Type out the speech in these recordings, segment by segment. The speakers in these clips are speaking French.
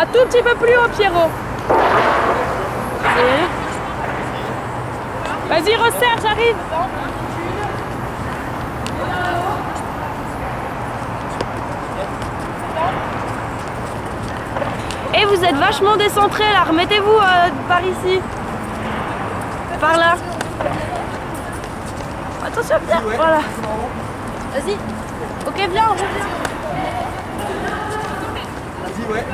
Un tout petit peu plus haut, Pierrot. Vas-y, resserre, j'arrive. Et vous êtes vachement décentré là, remettez-vous par ici. Par là. Attention, bien. Voilà. Vas-y. Ok, viens, on revient. Vas-y, ouais.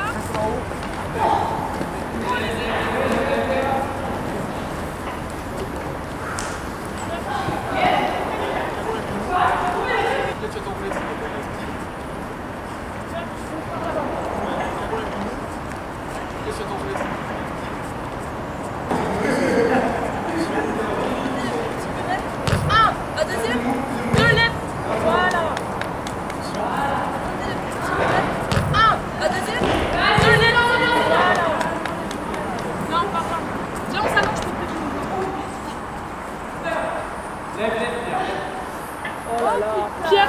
Pierre,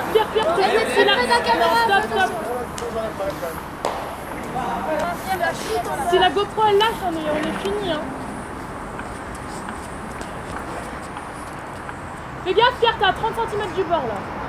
stop. Si la GoPro elle lâche, on est fini. Hein. Fais gaffe, Pierre, t'es à 30 cm du bord là.